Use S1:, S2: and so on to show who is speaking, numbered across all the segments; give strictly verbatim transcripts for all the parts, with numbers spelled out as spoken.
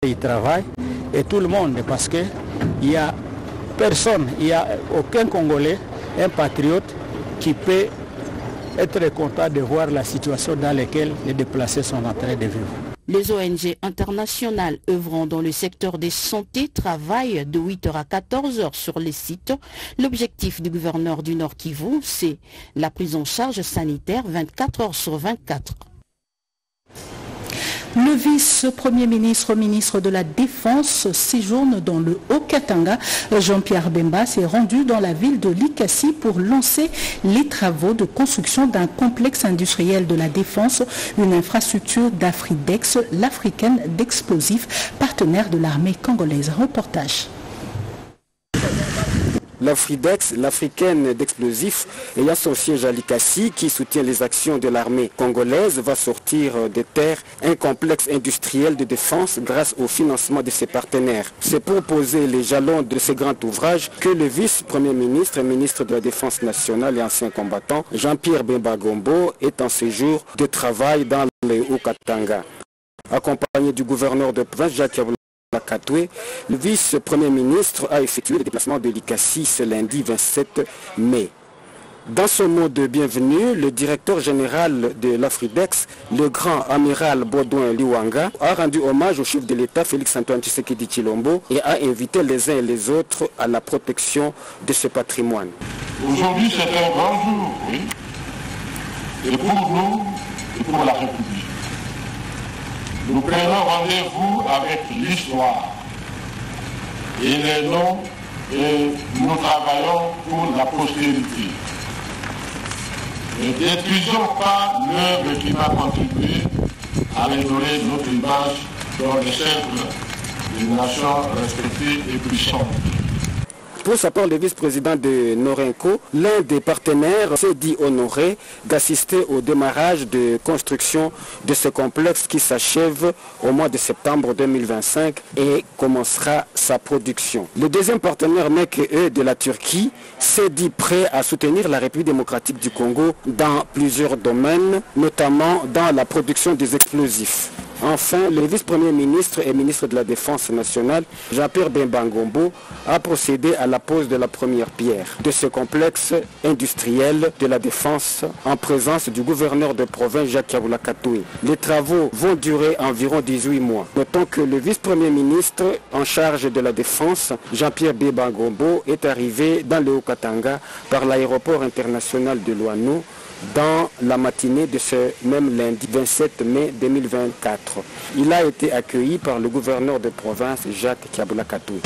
S1: Il travaille et tout le monde, parce qu'il n'y a personne, il n'y a aucun Congolais, un patriote qui peut être content de voir la situation dans laquelle les déplacés sont en train de vivre.
S2: Les O N G internationales œuvrant dans le secteur des santé travaillent de huit heures à quatorze heures sur les sites. L'objectif du gouverneur du Nord Kivu, c'est la prise en charge sanitaire vingt-quatre heures sur vingt-quatre.
S3: Le vice-premier ministre, ministre de la Défense, séjourne dans le Haut-Katanga. Jean-Pierre Bemba s'est rendu dans la ville de Likasi pour lancer les travaux de construction d'un complexe industriel de la défense, une infrastructure d'Afridex, l'africaine d'explosifs, partenaire de l'armée congolaise. Reportage.
S4: L'Afridex, l'africaine d'explosifs, ayant son siège à Likasi, qui soutient les actions de l'armée congolaise, va sortir des terres un complexe industriel de défense grâce au financement de ses partenaires. C'est pour poser les jalons de ce grand ouvrage que le vice-premier ministre, ministre de la Défense nationale et ancien combattant, Jean-Pierre Bemba Gombo, est en séjour de travail dans le Haut-Katanga. Accompagné du gouverneur de province, Jacques Katoué, le vice-premier ministre a effectué le déplacement de Likasi ce lundi vingt-sept mai. Dans son mot de bienvenue, le directeur général de l'Afridex, le grand amiral Baudouin Liwanga, a rendu hommage au chef de l'État Félix-Antoine Tshisekedi Tshilombo et a invité les uns et les autres à la protection de ce patrimoine.
S5: Aujourd'hui, c'est un grand jour, oui, et pour nous et pour la République. Nous prenons rendez-vous avec l'histoire et les noms et nous travaillons pour la postérité. Ne détruisons pas l'œuvre qui va contribuer à améliorer notre image dans les cercles d'une nation respectée et puissante.
S4: Pour sa part, le vice-président de Norenco, l'un des partenaires, s'est dit honoré d'assister au démarrage de construction de ce complexe qui s'achève au mois de septembre deux mille vingt-cinq et commencera sa production. Le deuxième partenaire, M K E de la Turquie, s'est dit prêt à soutenir la République démocratique du Congo dans plusieurs domaines, notamment dans la production des explosifs. Enfin, le vice-premier ministre et ministre de la Défense nationale, Jean-Pierre Bemba Gombo, a procédé à la pose de la première pierre de ce complexe industriel de la défense en présence du gouverneur de province, Jacques Katoué. Les travaux vont durer environ dix-huit mois. Notons que le vice-premier ministre en charge de la défense, Jean-Pierre Bemba Gombo, est arrivé dans le Haut-Katanga par l'aéroport international de Luano dans la matinée de ce même lundi vingt-sept mai deux mille vingt-quatre. Il a été accueilli par le gouverneur de province, Jacques Katoué.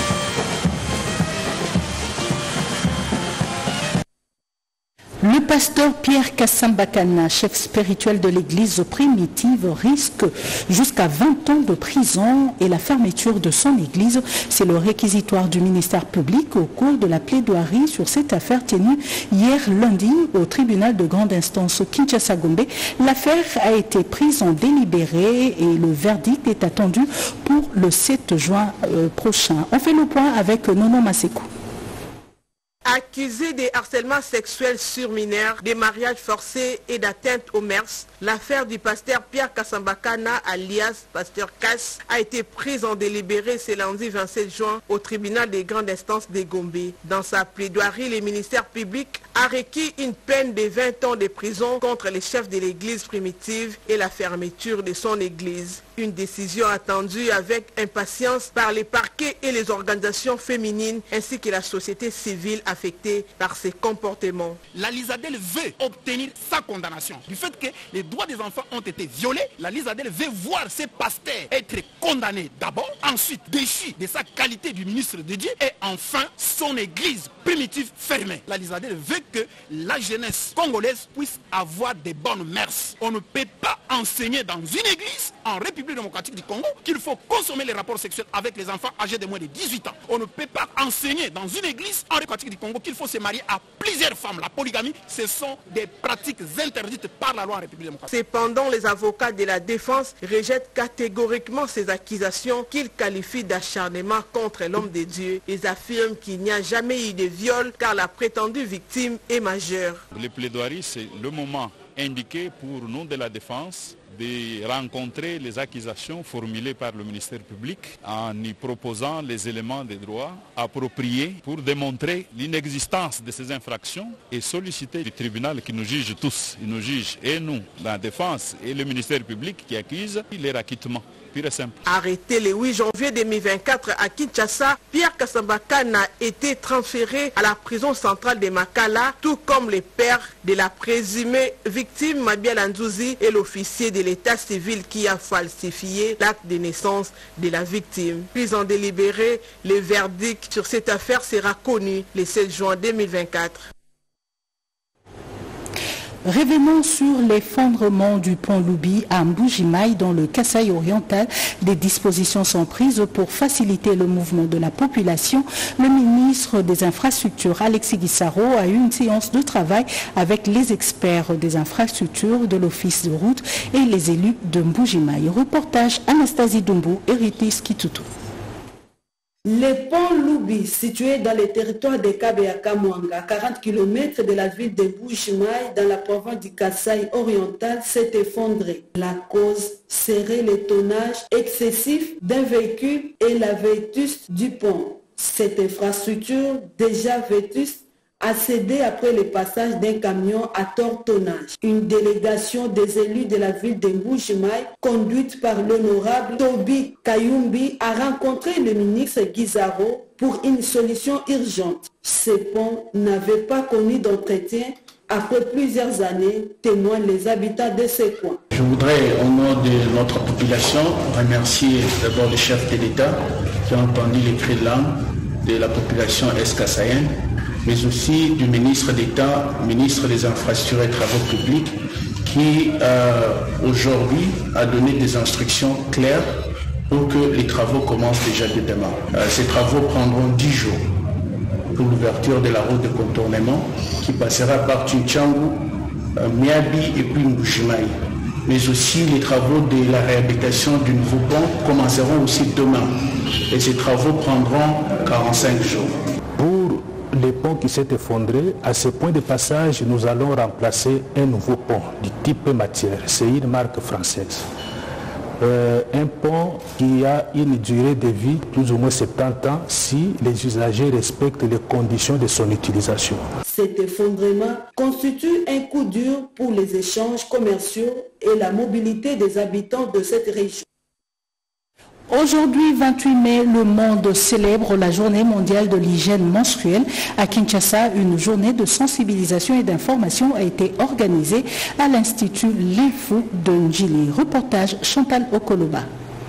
S3: Le pasteur Pierre Kassambakana, chef spirituel de l'église primitive, risque jusqu'à vingt ans de prison et la fermeture de son église. C'est le réquisitoire du ministère public au cours de la plaidoirie sur cette affaire tenue hier lundi au tribunal de grande instance Kinshasa-Gombe. L'affaire a été prise en délibéré et le verdict est attendu pour le sept juin euh, prochain. On fait le point avec Nono Masekou.
S6: Accusé des harcèlements sexuels sur mineurs, des mariages forcés et d'atteinte aux mœurs, l'affaire du pasteur Pierre Kassambakana, alias pasteur Kass, a été prise en délibéré ce lundi vingt-sept juin au tribunal des grandes instances de Gombe. Dans sa plaidoirie, le ministère public a requis une peine de vingt ans de prison contre les chefs de l'église primitive et la fermeture de son église. Une décision attendue avec impatience par les parquets et les organisations féminines ainsi que la société civile affectée par ces comportements.
S7: La Lizadel veut obtenir sa condamnation. Du fait que les droits des enfants ont été violés, la Lizadel veut voir ses pasteurs être condamnés d'abord, ensuite déchus de sa qualité du ministre de Dieu et enfin son église primitive fermée. La Lizadel veut que la jeunesse congolaise puisse avoir des bonnes mœurs. On ne peut pas enseigner dans une église en République démocratique du Congo qu'il faut consommer les rapports sexuels avec les enfants âgés de moins de dix-huit ans. On ne peut pas enseigner dans une église en République démocratique du Congo qu'il faut se marier à plusieurs femmes. La polygamie, ce sont des pratiques interdites par la loi en République démocratique.
S6: Cependant, les avocats de la défense rejettent catégoriquement ces accusations qu'ils qualifient d'acharnement contre l'homme de Dieu. Ils affirment qu'il n'y a jamais eu de viol car la prétendue victime est majeure.
S8: Les plaidoiries, c'est le moment indiqué pour nous de la défense de rencontrer les accusations formulées par le ministère public en y proposant les éléments de droit appropriés pour démontrer l'inexistence de ces infractions et solliciter du tribunal qui nous juge tous, il nous juge et nous, la défense et le ministère public qui accuse, leur acquittement.
S6: Arrêté le huit janvier deux mille vingt-quatre à Kinshasa, Pierre Kasambakana a été transféré à la prison centrale de Makala, tout comme les pères de la présumée victime Mabia Ndouzi et l'officier de l'état civil qui a falsifié l'acte de naissance de la victime. Puis en délibéré, le verdict sur cette affaire sera connu le sept juin deux mille vingt-quatre.
S3: Revenons sur l'effondrement du pont Loubi à Mbujimaï dans le Kasaï oriental. Des dispositions sont prises pour faciliter le mouvement de la population. Le ministre des Infrastructures, Alexis Guissaro, a eu une séance de travail avec les experts des infrastructures de l'Office de route et les élus de Mbujimaï. Reportage Anastasie Dumbu et Ritis Kitutu.
S9: Le pont Loubi, situé dans le territoire de Kabeya-Kamwanga, à quarante kilomètres de la ville de Mbujimaï, dans la province du Kasaï oriental, s'est effondré. La cause serait le tonnage excessif d'un véhicule et la vétuste du pont. Cette infrastructure, déjà vétuste, a cédé après le passage d'un camion à tort tonnage. Une délégation des élus de la ville de Mbujimaï, conduite par l'honorable Tobi Kayumbi, a rencontré le ministre Guizaro pour une solution urgente. Ce pont n'avait pas connu d'entretien après plusieurs années, témoignent les habitants de ce coin.
S10: Je voudrais, au nom de notre population, remercier d'abord le chef de l'État qui a entendu les cris de l'âme de la population est-kassaïenne, mais aussi du ministre d'État, ministre des Infrastructures et Travaux Publics, qui euh, aujourd'hui a donné des instructions claires pour que les travaux commencent déjà dès demain. Euh, ces travaux prendront dix jours pour l'ouverture de la route de contournement qui passera par Tchinchangou, euh, Miabi et puis Mbujimaï. Mais aussi les travaux de la réhabilitation du nouveau pont commenceront aussi demain. Et ces travaux prendront quarante-cinq jours.
S1: Pour le pont qui s'est effondré, à ce point de passage, nous allons remplacer un nouveau pont du type matière. C'est une marque française. Euh, un pont qui a une durée de vie plus ou moins soixante-dix ans si les usagers respectent les conditions de son utilisation.
S9: Cet effondrement constitue un coup dur pour les échanges commerciaux et la mobilité des habitants de cette région.
S3: Aujourd'hui, vingt-huit mai, le monde célèbre la journée mondiale de l'hygiène menstruelle. À Kinshasa, une journée de sensibilisation et d'information a été organisée à l'Institut L'Info de Ndjili. Reportage Chantal Okoloba.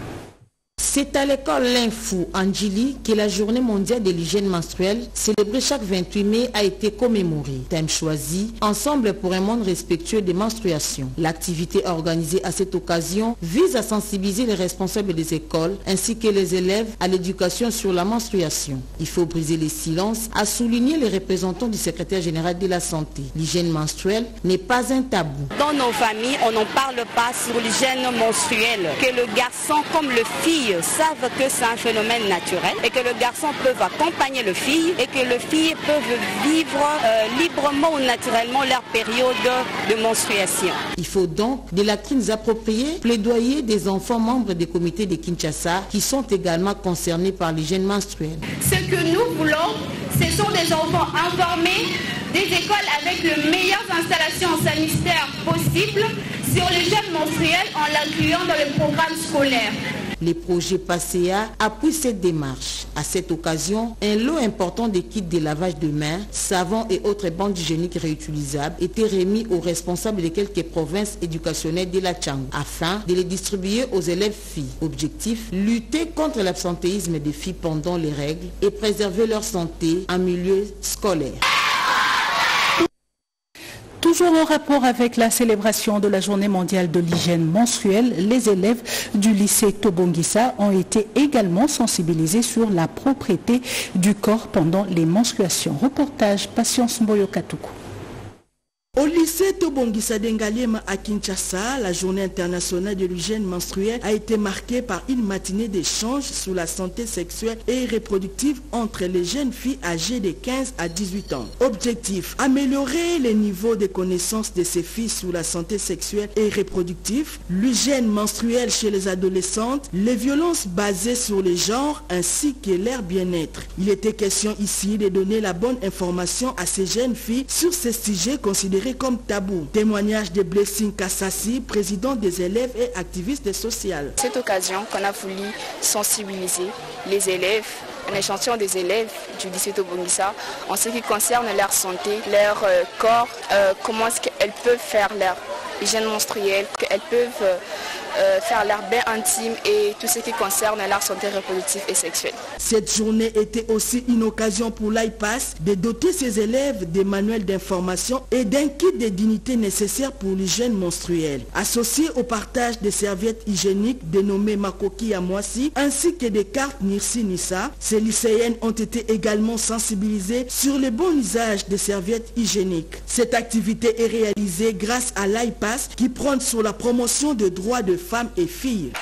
S2: C'est à l'école L'Info en Ndjili que la journée mondiale de l'hygiène menstruelle, célébrée chaque vingt-huit mai, a été commémorée. Thème choisi, ensemble pour un monde respectueux des menstruations. L'activité organisée à cette occasion vise à sensibiliser les responsables des écoles ainsi que les élèves à l'éducation sur la menstruation. Il faut briser les silences, a souligné les représentants du secrétaire général de la santé. L'hygiène menstruelle n'est pas un tabou.
S11: Dans nos familles, on n'en parle pas sur l'hygiène menstruelle, que le garçon comme le fille savent que c'est un phénomène naturel et que le garçon peut accompagner le fille et que le fille peuvent vivre euh, librement ou naturellement leur période de menstruation.
S2: Il faut donc des latrines appropriées, plaidoyer des enfants membres des comités de Kinshasa qui sont également concernés par l'hygiène menstruelle.
S12: Ce que nous voulons, ce sont des enfants informés, des écoles avec les meilleures installations sanitaires possibles sur l'hygiène menstruelle en l'incluant dans le programme scolaire.
S2: Les projets PASSEA appuient cette démarche. À cette occasion, un lot important de kits de lavage de mains, savons et autres bandes hygiéniques réutilisables étaient remis aux responsables de quelques provinces éducationnelles de la Tchang afin de les distribuer aux élèves filles. Objectif, lutter contre l'absentéisme des filles pendant les règles et préserver leur santé en milieu scolaire.
S3: Toujours en rapport avec la célébration de la journée mondiale de l'hygiène menstruelle, les élèves du lycée Tobongisa ont été également sensibilisés sur la propreté du corps pendant les menstruations. Reportage Patience Mboyo Katoukou.
S9: Au lycée Tobongisa Dengalema à Kinshasa, la journée internationale de l'hygiène menstruelle a été marquée par une matinée d'échange sur la santé sexuelle et reproductive entre les jeunes filles âgées de quinze à dix-huit ans. Objectif, améliorer les niveaux de connaissances de ces filles sur la santé sexuelle et reproductive, l'hygiène menstruelle chez les adolescentes, les violences basées sur les genres ainsi que leur bien-être. Il était question ici de donner la bonne information à ces jeunes filles sur ces sujets considérés comme tabou. Témoignage de Blessing Kassassi, président des élèves et activiste social.
S13: Cette occasion qu'on a voulu sensibiliser les élèves, un échantillon des élèves du lycée Tobongisa en ce qui concerne leur santé, leur euh, corps, euh, comment est-ce qu'elles peuvent faire leur hygiène menstruelle, qu'elles peuvent euh, euh, faire leur bain intime et tout ce qui concerne leur santé reproductive et sexuelle.
S9: Cette journée était aussi une occasion pour l'A I P A S de doter ses élèves des manuels d'information et d'un kit de dignité nécessaire pour l'hygiène menstruelle. Associé au partage des serviettes hygiéniques dénommées Makoki Amwasi ainsi que des cartes Nirsi Nissa, ces lycéennes ont été également sensibilisées sur le bon usage des serviettes hygiéniques. Cette activité est réalisée grâce à l'A I P A S qui prône sur la promotion des droits de femmes et filles.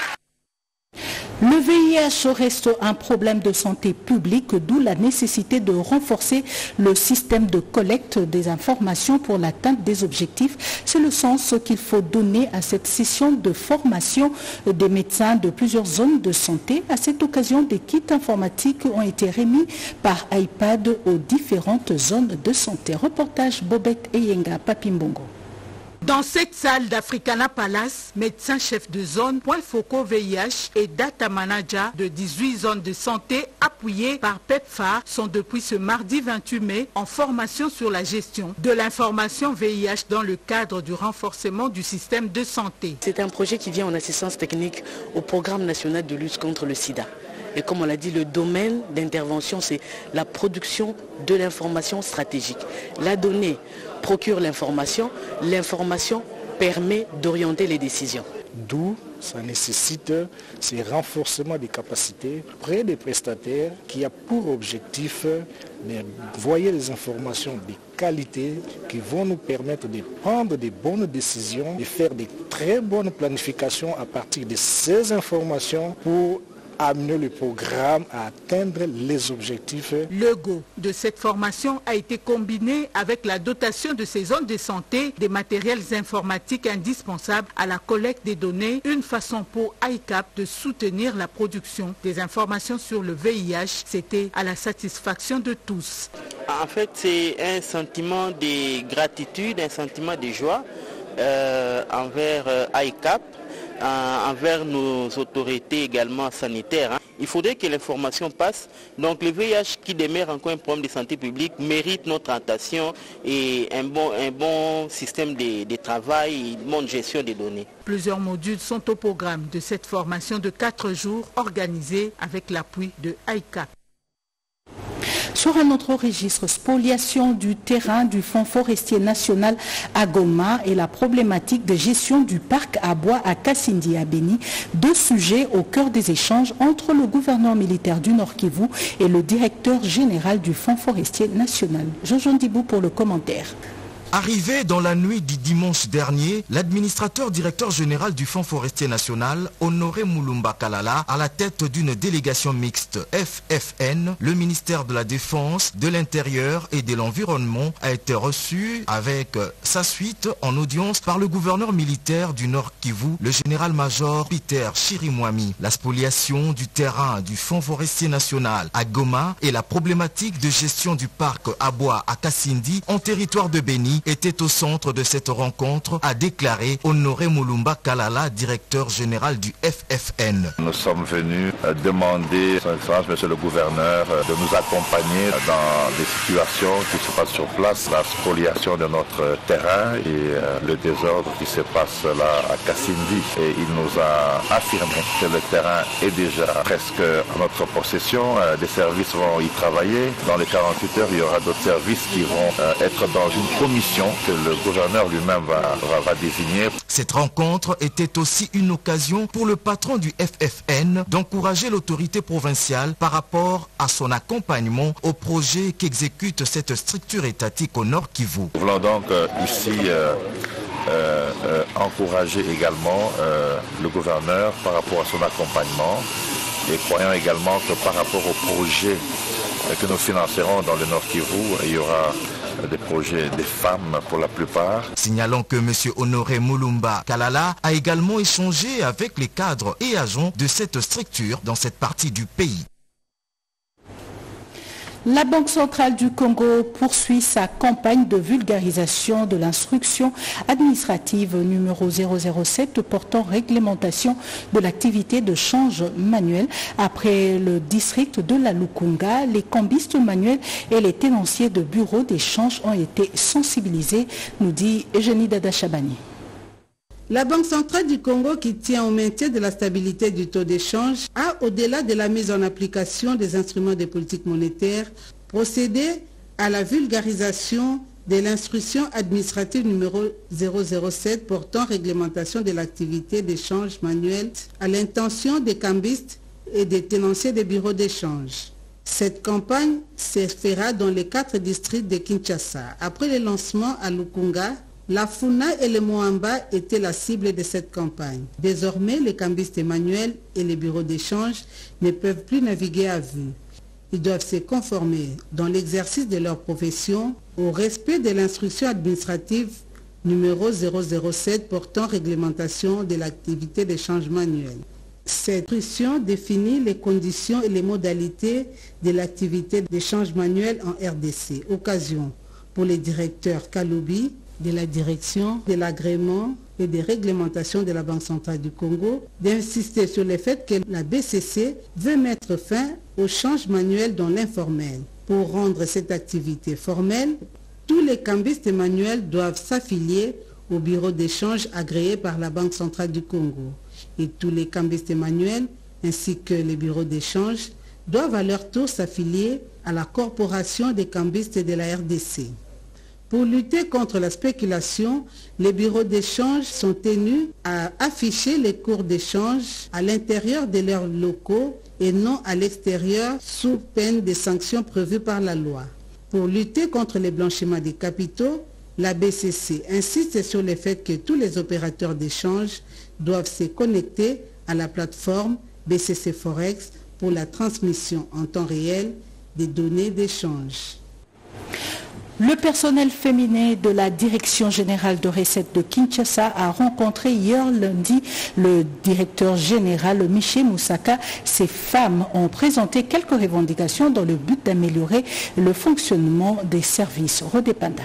S3: Le V I H reste un problème de santé publique, d'où la nécessité de renforcer le système de collecte des informations pour l'atteinte des objectifs. C'est le sens qu'il faut donner à cette session de formation des médecins de plusieurs zones de santé. À cette occasion, des kits informatiques ont été remis par iPad aux différentes zones de santé. Reportage Bobette Eyenga Papimbongo.
S6: Dans cette salle d'Africana Palace, médecins chefs de zone, point focaux V I H et data manager de dix-huit zones de santé appuyés par PEPFAR sont depuis ce mardi vingt-huit mai en formation sur la gestion de l'information V I H dans le cadre du renforcement du système de santé.
S14: C'est un projet qui vient en assistance technique au programme national de lutte contre le sida. Et comme on l'a dit, le domaine d'intervention, c'est la production de l'information stratégique. La donnée procure l'information, l'information permet d'orienter les décisions.
S15: D'où ça nécessite ce renforcement des capacités près des prestataires qui a pour objectif d'envoyer des informations de qualité qui vont nous permettre de prendre des bonnes décisions, de faire des très bonnes planifications à partir de ces informations pour amener le programme à atteindre les objectifs.
S6: Le go de cette formation a été combiné avec la dotation de ces zones de santé des matériels informatiques indispensables à la collecte des données, une façon pour I C A P de soutenir la production des informations sur le V I H. C'était à la satisfaction de tous.
S16: En fait, c'est un sentiment de gratitude, un sentiment de joie euh, envers euh, I C A P. Envers nos autorités également sanitaires. Hein. Il faudrait que l'information passe. Donc le V I H qui demeure encore un problème de santé publique mérite notre attention et un bon, un bon système de, de travail et une bonne gestion des données.
S6: Plusieurs modules sont au programme de cette formation de quatre jours organisée avec l'appui de I C A P.
S3: Sur un autre registre, spoliation du terrain du Fonds forestier national à Goma et la problématique de gestion du parc à bois à Kassindi à Béni, deux sujets au cœur des échanges entre le gouverneur militaire du Nord Kivu et le directeur général du Fonds forestier national. Jojo Ndibou pour le commentaire.
S17: Arrivé dans la nuit du dimanche dernier, l'administrateur directeur général du Fonds forestier national, Honoré Moulumba Kalala, à la tête d'une délégation mixte F F N, le ministère de la Défense, de l'Intérieur et de l'Environnement, a été reçu avec sa suite en audience par le gouverneur militaire du Nord Kivu, le général-major Peter Chirimwami. La spoliation du terrain du Fonds forestier national à Goma et la problématique de gestion du parc à bois à Kassindi en territoire de Béni était au centre de cette rencontre, a déclaré Honoré Moulumba Kalala, directeur général du F F N.
S18: Nous sommes venus demander, son Excellence, Monsieur le Gouverneur, de nous accompagner dans des situations qui se passent sur place, la spoliation de notre terrain et le désordre qui se passe là à Kassindi. Et il nous a affirmé que le terrain est déjà presque en notre possession. Des services vont y travailler. Dans les quarante-huit heures, il y aura d'autres services qui vont être dans une commission commission que le gouverneur lui-même va, va, va désigner.
S17: Cette rencontre était aussi une occasion pour le patron du F F N d'encourager l'autorité provinciale par rapport à son accompagnement au projet qu'exécute cette structure étatique au Nord Kivu.
S18: Nous voulons donc euh, ici euh, euh, euh, encourager également euh, le gouverneur par rapport à son accompagnement et croyant également que par rapport au projet euh, que nous financerons dans le Nord Kivu, il y aura des projets des femmes pour la plupart.
S17: Signalons que M. Honoré Mulumba Kalala a également échangé avec les cadres et agents de cette structure dans cette partie du pays.
S3: La Banque centrale du Congo poursuit sa campagne de vulgarisation de l'instruction administrative numéro zéro zéro sept portant réglementation de l'activité de change manuel. Après le district de la Lukunga, les cambistes manuels et les tenanciers de bureaux d'échange ont été sensibilisés, nous dit Eugénie Dada Chabani.
S9: La Banque centrale du Congo, qui tient au maintien de la stabilité du taux d'échange, a, au-delà de la mise en application des instruments de politique monétaire, procédé à la vulgarisation de l'instruction administrative numéro zéro zéro sept portant réglementation de l'activité d'échange manuel à l'intention des cambistes et des tenanciers des bureaux d'échange. Cette campagne se fera dans les quatre districts de Kinshasa. Après le lancement à Lukunga, la Funa et le Moamba étaient la cible de cette campagne. Désormais, les cambistes manuels et les bureaux d'échange ne peuvent plus naviguer à vue. Ils doivent se conformer dans l'exercice de leur profession au respect de l'instruction administrative numéro zéro zéro sept portant réglementation de l'activité d'échange manuel. Cette instruction définit les conditions et les modalités de l'activité d'échange manuel en R D C. Occasion pour les directeurs Kaloubi, de la direction de l'agrément et des réglementations de la Banque centrale du Congo, d'insister sur le fait que la B C C veut mettre fin au change manuel dans l'informel. Pour rendre cette activité formelle, tous les cambistes manuels doivent s'affilier au bureau d'échange agréé par la Banque centrale du Congo. Et tous les cambistes manuels, ainsi que les bureaux d'échange, doivent à leur tour s'affilier à la corporation des cambistes de la R D C. Pour lutter contre la spéculation, les bureaux d'échange sont tenus à afficher les cours d'échange à l'intérieur de leurs locaux et non à l'extérieur sous peine de sanctions prévues par la loi. Pour lutter contre le blanchiment des capitaux, la B C C insiste sur le fait que tous les opérateurs d'échange doivent se connecter à la plateforme B C C Forex pour la transmission en temps réel des données d'échange.
S3: Le personnel féminin de la Direction générale de recettes de Kinshasa a rencontré hier lundi le directeur général Michel Moussaka. Ces femmes ont présenté quelques revendications dans le but d'améliorer le fonctionnement des services. Rodépanda.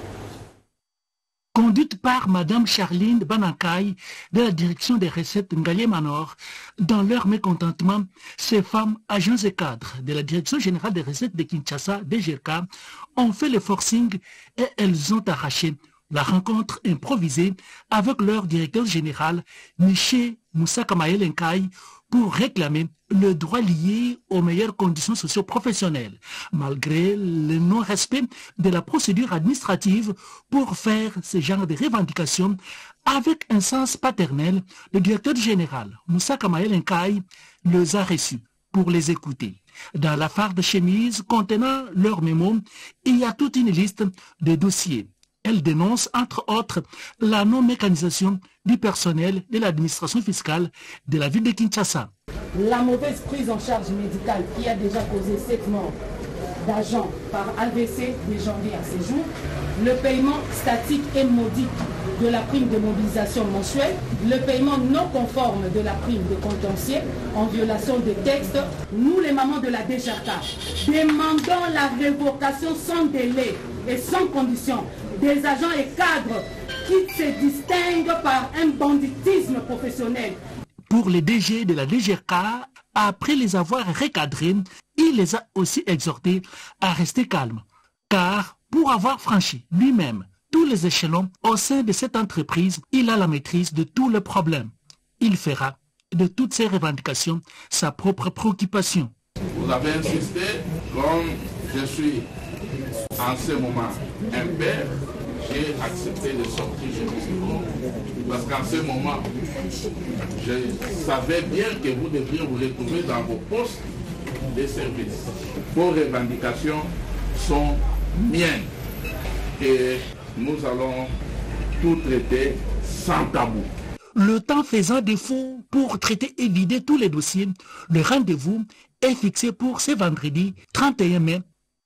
S19: Conduite par Madame Charline Banankai de la direction des recettes Ngalé Manor, dans leur mécontentement, ces femmes, agents et cadres de la direction générale des recettes de Kinshasa, D G R K, ont fait le forcing et elles ont arraché la rencontre improvisée avec leur directeur général, Michel Moussaka Maëlenkai, pour réclamer le droit lié aux meilleures conditions socio-professionnelles, malgré le non-respect de la procédure administrative pour faire ce genre de revendications. Avec un sens paternel, le directeur général, Moussaka Maëlenkai, les a reçus pour les écouter. Dans la farde chemise contenant leur mémo, il y a toute une liste de dossiers. Elle dénonce, entre autres, la non-mécanisation du personnel de l'administration fiscale de la ville de Kinshasa.
S20: La mauvaise prise en charge médicale qui a déjà causé sept morts d'agents par A V C de janvier à ce jour, le paiement statique et modique de la prime de mobilisation mensuelle, le paiement non conforme de la prime de contentieux en violation des textes, nous les mamans de la D G R K demandons la révocation sans délai et sans condition des agents et cadres qui se distinguent par un banditisme professionnel.
S19: Pour les D G de la D G R K, après les avoir recadrés, il les a aussi exhortés à rester calmes. Car pour avoir franchi lui-même tous les échelons au sein de cette entreprise, il a la maîtrise de tous les problèmes. Il fera de toutes ces revendications sa propre préoccupation.
S5: Vous avez insisté, comme je suis en ce moment un père, j'ai accepté de sortir chez vous. Parce qu'en ce moment, je savais bien que vous devriez vous retrouver dans vos postes de service. Vos revendications sont miennes. Et nous allons tout traiter sans tabou.
S19: Le temps faisant défaut pour traiter et vider tous les dossiers, le rendez-vous est fixé pour ce vendredi trente et un mai.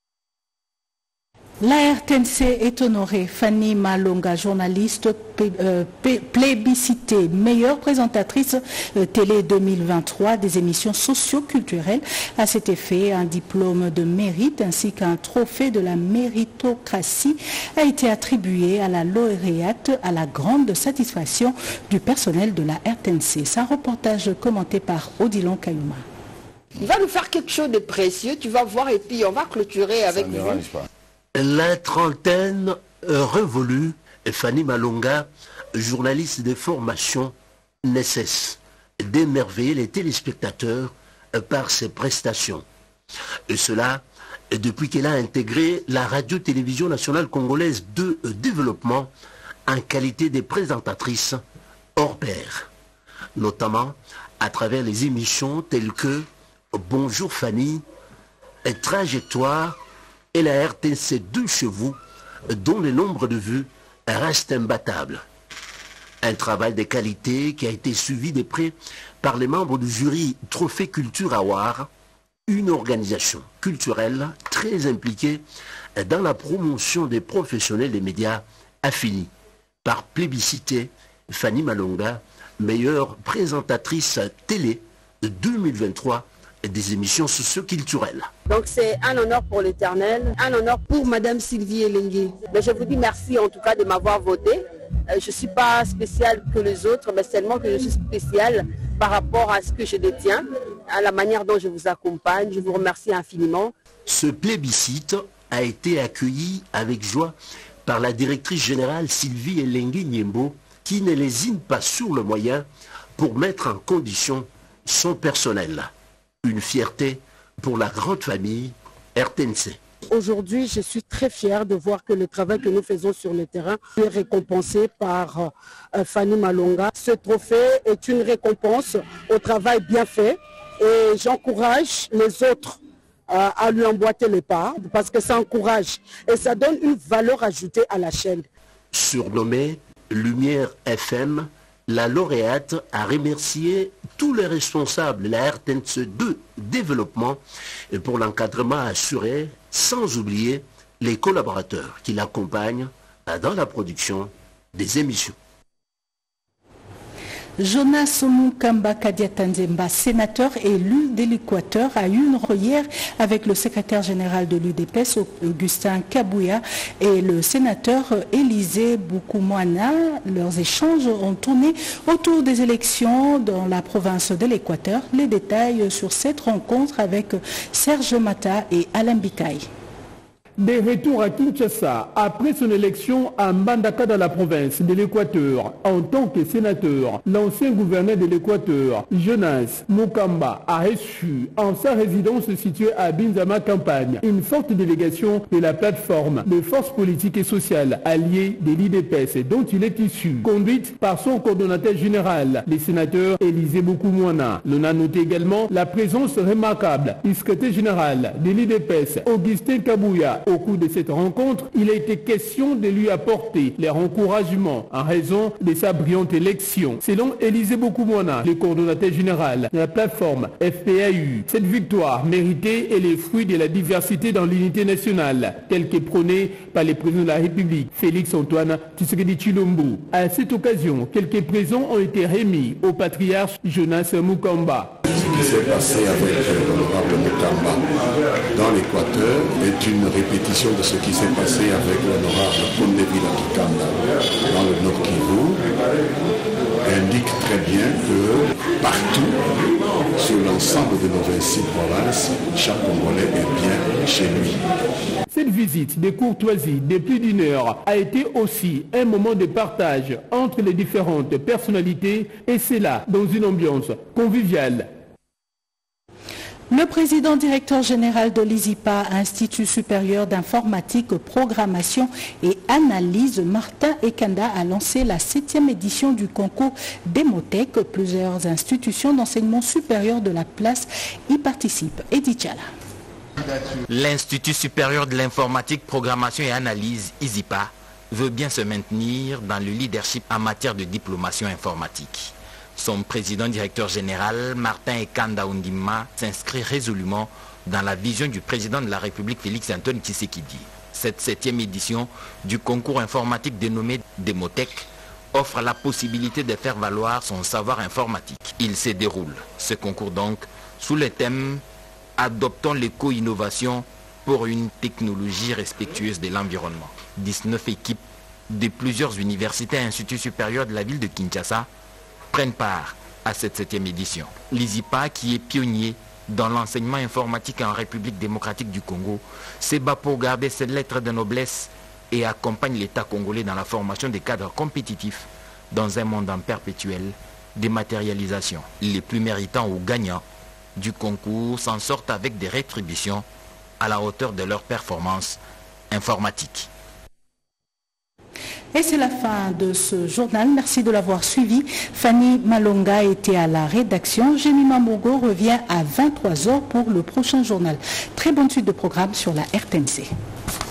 S3: La R T N C est honorée. Fanny Malonga, journaliste euh, plébiscitée, meilleure présentatrice euh, télé deux mille vingt-trois des émissions socio-culturelles. À cet effet, un diplôme de mérite ainsi qu'un trophée de la méritocratie a été attribué à la lauréate à la grande satisfaction du personnel de la R T N C. C'est un reportage commenté par Odilon Kayuma.
S21: Il va nous faire quelque chose de précieux, tu vas voir, et puis on va clôturer avec vous.
S22: La trentaine révolue, Fanny Malonga, journaliste de formation, ne cesse d'émerveiller les téléspectateurs par ses prestations. Et cela depuis qu'elle a intégré la radio-télévision nationale congolaise de développement en qualité de présentatrice hors pair, notamment à travers les émissions telles que Bonjour Fanny, Trajectoire et la R T N C deux chez vous, dont le nombre de vues reste imbattable. Un travail de qualité qui a été suivi de près par les membres du jury Trophée Culture Award, une organisation culturelle très impliquée dans la promotion des professionnels des médias affinis. Par plébiscité, Fanny Malonga, meilleure présentatrice télé deux mille vingt-trois des émissions socio-culturelles.
S21: Donc c'est un honneur pour l'Éternel, un honneur pour Madame Sylvie Elengue. Mais je vous dis merci en tout cas de m'avoir voté. Euh, je ne suis pas spéciale que les autres, mais seulement que je suis spéciale par rapport à ce que je détiens, à la manière dont je vous accompagne. Je vous remercie infiniment.
S22: Ce plébiscite a été accueilli avec joie par la directrice générale Sylvie Elengue Niembo, qui ne lésine pas sur le moyen pour mettre en condition son personnel. Une fierté pour la grande famille R T N C.
S21: Aujourd'hui, je suis très fière de voir que le travail que nous faisons sur le terrain est récompensé par euh, Fanny Malonga. Ce trophée est une récompense au travail bien fait et j'encourage les autres euh, à lui emboîter les pas parce que ça encourage et ça donne une valeur ajoutée à la chaîne.
S22: Surnommée Lumière F M, la lauréate a remercié tous les responsables de la R T N C deux développement pour l'encadrement assuré, sans oublier les collaborateurs qui l'accompagnent dans la production des émissions.
S3: Jonas Mukamba Kadiatanzemba, sénateur élu de l'Équateur, a eu une rencontre hier avec le secrétaire général de l'U D P S, Augustin Kabouya, et le sénateur Élisée Boukoumouana. Leurs échanges ont tourné autour des élections dans la province de l'Équateur. Les détails sur cette rencontre avec Serge Mata et Alain Bikaï.
S23: De retour à Kinshasa, après son élection à Mbandaka dans la province de l'Équateur, en tant que sénateur, l'ancien gouverneur de l'Équateur, Jonas Mukamba, a reçu en sa résidence située à Binzama Campagne une forte délégation de la plateforme de forces politiques et sociales alliées de l'U D P S dont il est issu, conduite par son coordonnateur général, le sénateur Élisée Boukoumouana. L'on a noté également la présence remarquable du secrétaire général de l'U D P S, Augustin Kabouya. Au cours de cette rencontre, il a été question de lui apporter les encouragements en raison de sa brillante élection. Selon Élisée Boukoumouana, le coordonnateur général de la plateforme F P A U, cette victoire méritée est le fruit de la diversité dans l'unité nationale, telle que prônée par le président de la République, Félix Antoine Tshisekedi Tshilombo. À cette occasion, quelques présents ont été remis au patriarche Jonas Mukamba.
S24: Ce qui s'est passé avec l'honorable Mukamba dans l'Équateur est une répétition de ce qui s'est passé avec l'honorable Kondevila Kikanda dans le Nord Kivu. Indique très bien que partout, sur l'ensemble de nos vingt-six provinces, chaque Congolais est bien chez lui.
S23: Cette visite de courtoisie de plus d'une heure a été aussi un moment de partage entre les différentes personnalités et c'est là dans une ambiance conviviale.
S3: Le président directeur général de l'I S I P A, Institut supérieur d'informatique, programmation et analyse, Martin Ekanda, a lancé la septième édition du concours Démotech. Plusieurs institutions d'enseignement supérieur de la place y participent. Edith Chala.
S4: L'Institut supérieur de l'informatique, programmation et analyse, I S I P A, veut bien se maintenir dans le leadership en matière de diplomation informatique. Son président directeur général, Martin Ekanda Undima, s'inscrit résolument dans la vision du président de la République, Félix-Antoine Tshisekedi. Cette septième édition du concours informatique dénommé Démotech offre la possibilité de faire valoir son savoir informatique. Il se déroule, ce concours donc, sous le thème « Adoptons l'éco-innovation pour une technologie respectueuse de l'environnement ». dix-neuf équipes de plusieurs universités et instituts supérieurs de la ville de Kinshasa prennent part à cette septième édition. L'I S I P A, qui est pionnier dans l'enseignement informatique en République démocratique du Congo, se bat pour garder cette lettre de noblesse et accompagne l'État congolais dans la formation des cadres compétitifs dans un monde en perpétuelle dématérialisation. Les plus méritants ou gagnants du concours s'en sortent avec des rétributions à la hauteur de leur performance informatique.
S3: Et c'est la fin de ce journal. Merci de l'avoir suivi. Fanny Malonga était à la rédaction. Jemima Mogo revient à vingt-trois heures pour le prochain journal. Très bonne suite de programme sur la R T N C.